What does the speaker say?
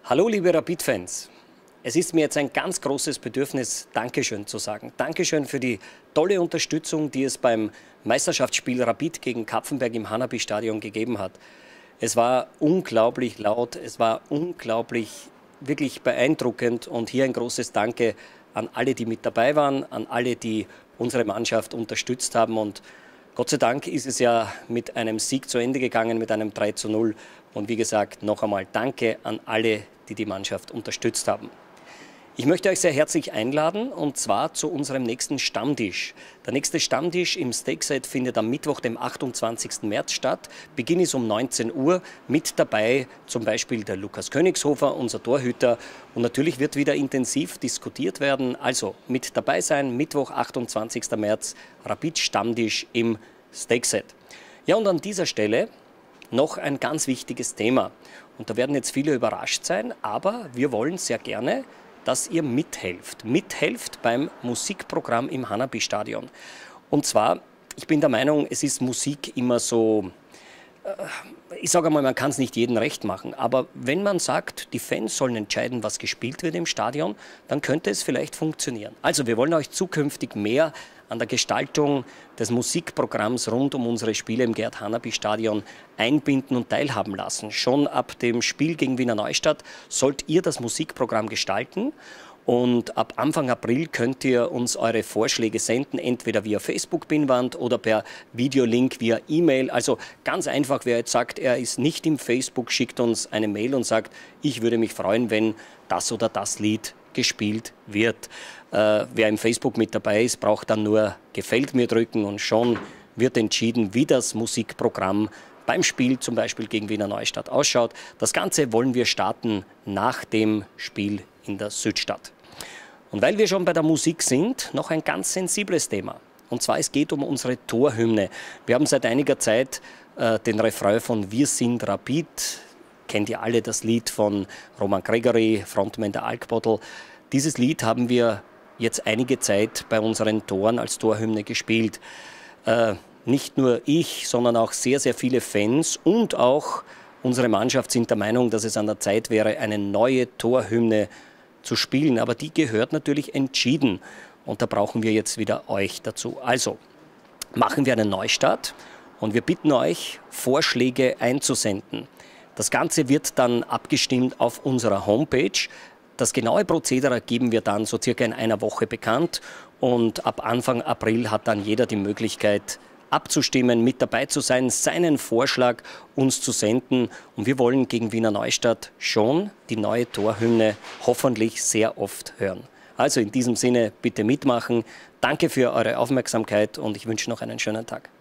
Hallo liebe Rapid-Fans, es ist mir jetzt ein ganz großes Bedürfnis, Dankeschön zu sagen. Dankeschön für die tolle Unterstützung, die es beim Meisterschaftsspiel Rapid gegen Kapfenberg im Hanapi-Stadion gegeben hat. Es war unglaublich laut, es war unglaublich, wirklich beeindruckend und hier ein großes Danke an alle, die mit dabei waren, an alle, die unsere Mannschaft unterstützt haben und Gott sei Dank ist es ja mit einem Sieg zu Ende gegangen, mit einem 3:0. Und wie gesagt, noch einmal Danke an alle, die die Mannschaft unterstützt haben. Ich möchte euch sehr herzlich einladen und zwar zu unserem nächsten Stammtisch. Der nächste Stammtisch im Steakset findet am Mittwoch, dem 28. März statt. Beginn ist um 19 Uhr. Mit dabei zum Beispiel der Lukas Königshofer, unser Torhüter. Und natürlich wird wieder intensiv diskutiert werden. Also mit dabei sein, Mittwoch, 28. März, Rapid Stammtisch im Steakset. Ja, und an dieser Stelle noch ein ganz wichtiges Thema. Und da werden jetzt viele überrascht sein, aber wir wollen sehr gerne, dass ihr mithelft beim Musikprogramm im Hanapi-Stadion. Und zwar, ich bin der Meinung, es ist Musik immer so, ich sage einmal, man kann es nicht jedem recht machen, aber wenn man sagt, die Fans sollen entscheiden, was gespielt wird im Stadion, dann könnte es vielleicht funktionieren. Also wir wollen euch zukünftig mehr an der Gestaltung des Musikprogramms rund um unsere Spiele im Gerd-Hanapi-Stadion einbinden und teilhaben lassen. Schon ab dem Spiel gegen Wiener Neustadt sollt ihr das Musikprogramm gestalten. Und ab Anfang April könnt ihr uns eure Vorschläge senden, entweder via Facebook-Pinnwand oder per Videolink via E-Mail. Also ganz einfach, wer jetzt sagt, er ist nicht im Facebook, schickt uns eine Mail und sagt, ich würde mich freuen, wenn das oder das Lied gespielt wird. Wer im Facebook mit dabei ist, braucht dann nur Gefällt mir drücken und schon wird entschieden, wie das Musikprogramm beim Spiel zum Beispiel gegen Wiener Neustadt ausschaut. Das Ganze wollen wir starten nach dem Spiel in der Südstadt. Und weil wir schon bei der Musik sind, noch ein ganz sensibles Thema. Und zwar, es geht um unsere Torhymne. Wir haben seit einiger Zeit den Refrain von Wir sind Rapid. Kennt ihr alle das Lied von Roman Gregory, Frontman der Alkbottle. Dieses Lied haben wir jetzt einige Zeit bei unseren Toren als Torhymne gespielt. Nicht nur ich, sondern auch sehr, sehr viele Fans und auch unsere Mannschaft sind der Meinung, dass es an der Zeit wäre, eine neue Torhymne zu spielen. Aber die gehört natürlich entschieden. Und da brauchen wir jetzt wieder euch dazu. Also machen wir einen Neustart und wir bitten euch, Vorschläge einzusenden. Das Ganze wird dann abgestimmt auf unserer Homepage. Das genaue Prozedere geben wir dann so circa in einer Woche bekannt. Und ab Anfang April hat dann jeder die Möglichkeit, abzustimmen, mit dabei zu sein, seinen Vorschlag uns zu senden. Und wir wollen gegen Wiener Neustadt schon die neue Torhymne hoffentlich sehr oft hören. Also in diesem Sinne bitte mitmachen. Danke für eure Aufmerksamkeit und ich wünsche noch einen schönen Tag.